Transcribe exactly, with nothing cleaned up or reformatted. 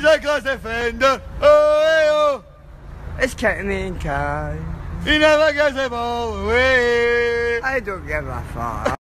a class defender. Oh, hey, oh. It's Ketamine Kyle. He never gets the ball away. I don't give a fuck.